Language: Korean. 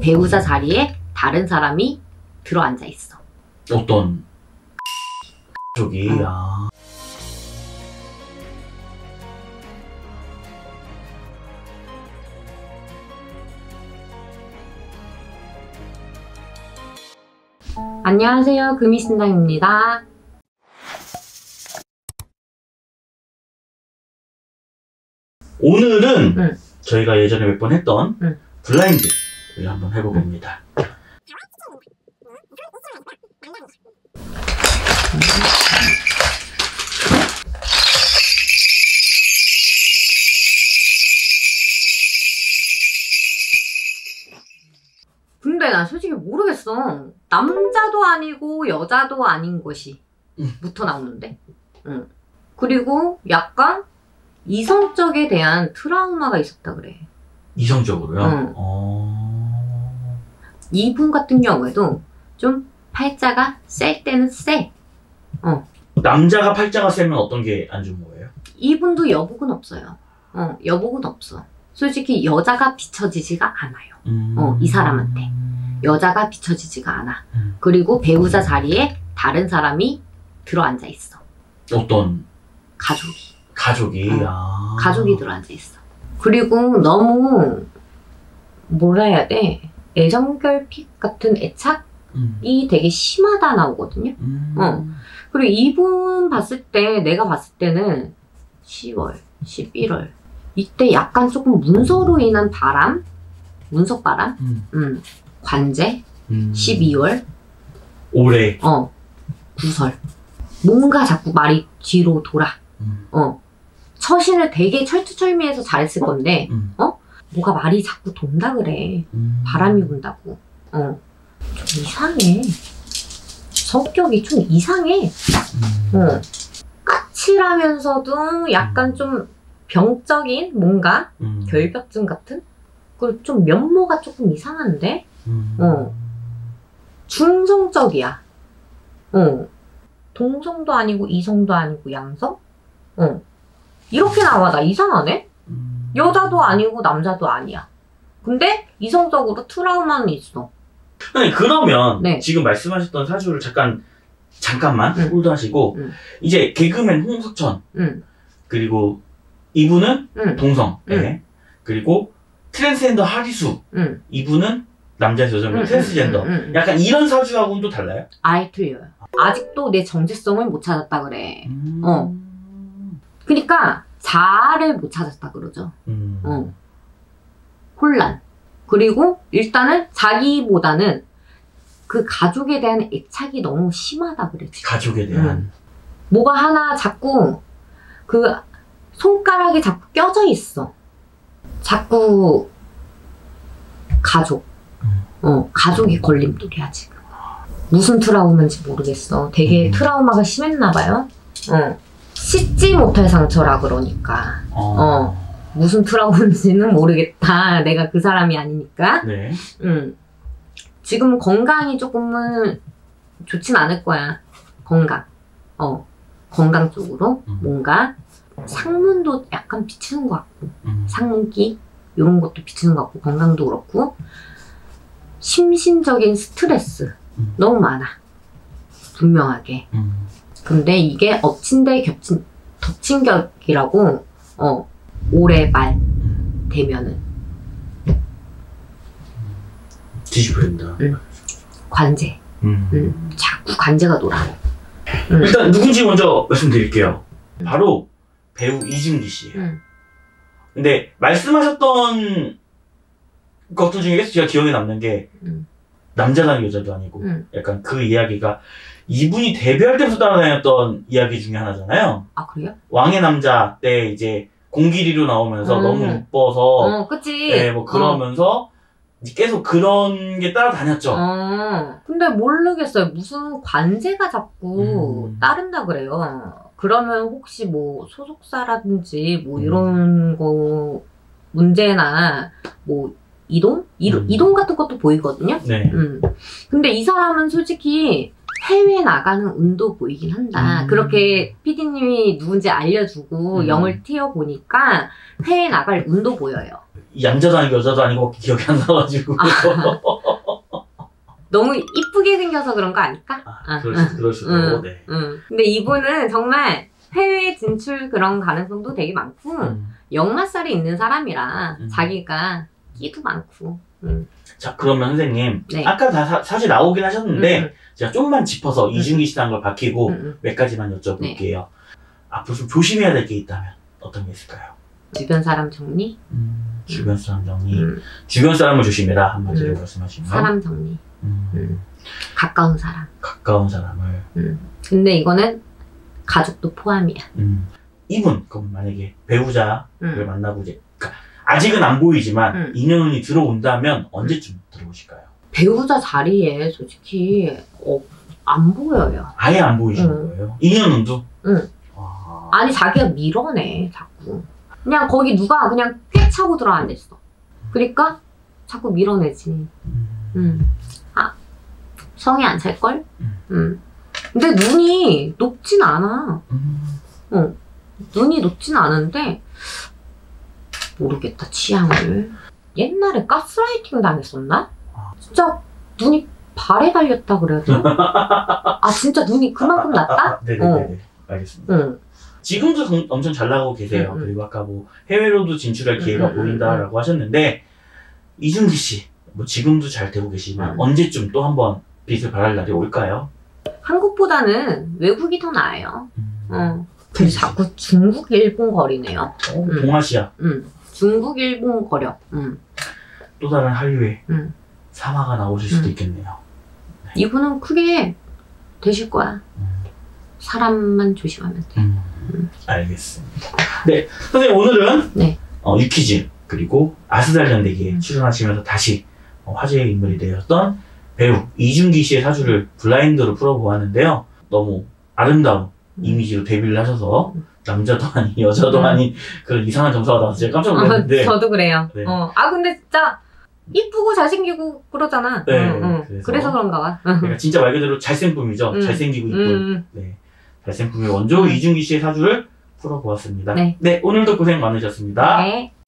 배우자 자리에 다른 사람이 들어앉아 있어. 어떤 저기 안녕하세요, 금이신당입니다. 오늘은 저희가 예전에 몇 번 했던 블라인드를 한번 해보봅니다. 근데 나 솔직히 모르겠어. 남자도 아니고 여자도 아닌 것이 부터 나오는데. 그리고 약간 이성적에 대한 트라우마가 있었다 그래. 이성적으로요? 이분 같은 경우에도 좀 팔자가 셀 때는 세. 남자가 팔자가 세면 어떤 게 안 좋은 거예요? 이분도 여복은 없어요. 여복은 없어. 솔직히 여자가 비춰지지가 않아요. 이 사람한테. 여자가 비춰지지가 않아. 그리고 배우자 자리에 다른 사람이 들어앉아 있어. 어떤? 가족이. 가족이 들어앉아 있어. 그리고 너무 뭐라 해야 돼? 애정결핍 같은 애착이 되게 심하다 나오거든요. 그리고 이분 봤을 때, 내가 봤을 때는 10월, 11월 이때 약간 조금 문서로 인한 바람? 문서바람? 관제? 12월? 올해? 9설. 뭔가 자꾸 말이 뒤로 돌아. 처신을 되게 철두철미해서 잘했을 건데, 뭐가 말이 자꾸 돈다 그래. 바람이 분다고. 좀 이상해. 성격이 좀 이상해. 까칠하면서도 약간 좀 병적인 뭔가 결벽증 같은? 그리고 좀 면모가 조금 이상한데? 중성적이야. 동성도 아니고 이성도 아니고 양성? 이렇게 나와. 나 이상하네? 여자도 아니고 남자도 아니야. 근데 이성적으로 트라우마는 있어. 아니, 그러면 네. 지금 말씀하셨던 사주를 잠깐만 홀드하시고 이제 개그맨 홍석천 그리고 이분은 동성 그리고 트랜스젠더 하리수 이분은 남자에서 여자면 트랜스젠더 약간 이런 사주하고는 또 달라요? 아예 틀려요. 아직도 내 정체성을 못 찾았다 그래. 그러니까 자아를 못 찾았다 그러죠. 혼란. 그리고 일단은 자기보다는 그 가족에 대한 애착이 너무 심하다 그래. 지금. 가족에 대한. 뭐가 하나 자꾸 그 손가락이 자꾸 껴져 있어. 자꾸 가족. 가족이 걸림돌이야 지금. 무슨 트라우마인지 모르겠어. 되게 트라우마가 심했나 봐요. 씻지 못할 상처라 그러니까. 무슨 트라우마인지는 모르겠다. 내가 그 사람이 아니니까. 네. 지금 건강이 조금은 좋진 않을 거야. 건강. 건강 쪽으로 뭔가 상문도 약간 비치는 것 같고 상문기 이런 것도 비치는 것 같고 건강도 그렇고 심신적인 스트레스 너무 많아. 분명하게. 근데 이게 엎친 데 덮친 격이라고 올해 말 되면은 뒤집어진다. 관제. 자꾸 관제가 돌아. 일단 누군지 먼저 말씀드릴게요. 바로 배우 이진기 씨예요. 근데 말씀하셨던 것들 중에 제가 기억에 남는 게 남자도 아니고 여자도 아니고 약간 그 이야기가 이분이 데뷔할 때부터 따라다녔던 이야기 중에 하나잖아요. 아, 그래요? 왕의 남자 때 이제 공길이로 나오면서 너무 예뻐서 그치. 네, 뭐 그러면서 계속 그런 게 따라다녔죠. 근데 모르겠어요. 무슨 관제가 자꾸 따른다 그래요. 그러면 혹시 뭐 소속사라든지 뭐 이런 거 문제나 뭐 이동? 이동 같은 것도 보이거든요. 네. 근데 이 사람은 솔직히 해외 나가는 운도 보이긴 한다. 그렇게 PD님이 누군지 알려주고 영을 튀어보니까 해외 나갈 운도 보여요. 남자도 아니고 여자도 아니고 기억이 안 나가지고. 너무 이쁘게 생겨서 그런 거 아닐까? 그럴 수도. 네. 근데 이분은 정말 해외 진출 그런 가능성도 되게 많고 역마살이 있는 사람이라 자기가 끼도 많고. 자, 그러면 선생님, 네. 아까 다 사실 나오긴 하셨는데 제가 좀만 짚어서 이중기 씨라는 걸 밝히고 몇 가지만 여쭤볼게요. 네. 앞으로 좀 조심해야 될 게 있다면 어떤 게 있을까요? 주변 사람 정리? 주변 사람 정리. 주변 사람을 조심해라 한마디로 말씀하시면. 사람 정리. 가까운 사람. 가까운 사람을. 근데 이거는 가족도 포함이야. 이분 그럼 만약에 배우자를 만나고 이제 그러니까 아직은 안 보이지만 인연이 들어온다면 언제쯤 들어오실까요? 배우자 자리에 솔직히 안 보여요. 아예 안 보이시는 거예요? 인연운도? 응. 아니 자기가 밀어내 자꾸. 그냥 거기 누가 그냥 꽤 차고 들어앉았어. 그러니까 자꾸 밀어내지. 성이 안 찰걸? 근데 눈이 높진 않아. 눈이 높진 않은데 모르겠다 취향을. 옛날에 가스라이팅 당했었나? 진짜 눈이 발에 달렸다 그래도? 아 진짜 눈이 그만큼 났다? 네네네. 알겠습니다. 지금도 엄청 잘 나가고 계세요. 그리고 아까 뭐 해외로도 진출할 기회가 보인다라고 하셨는데 이중기 씨, 뭐 지금도 잘 되고 계시지만 언제쯤 또 한번 빛을 발할 날이 올까요? 한국보다는 외국이 더 나아요. 근데 자꾸 중국, 일본 거리네요. 동아시아. 중국, 일본 거려. 또 다른 한류의 사마가 나오실 수도 있겠네요. 네. 이분은 크게 되실 거야. 사람만 조심하면 돼. 알겠습니다. 네, 선생님 오늘은 네. 유퀴즈 그리고 아스달연대기에 출연하시면서 다시 화제의 인물이 되었던 배우 이중기 씨의 사주를 블라인드로 풀어보았는데요. 너무 아름다운 이미지로 데뷔를 하셔서 남자도 아닌 여자도 아닌 그런 이상한 점수가 나와서 제가 깜짝 놀랐는데 저도 그래요. 네. 근데 진짜 이쁘고 잘생기고 그러잖아. 네, 그래서 그런가 봐. 그러니까 진짜 말 그대로 잘생품이죠. 잘생기고 이쁜. 네. 잘생품의 원조 이중기 씨의 사주를 풀어보았습니다. 네. 네, 오늘도 고생 많으셨습니다. 네.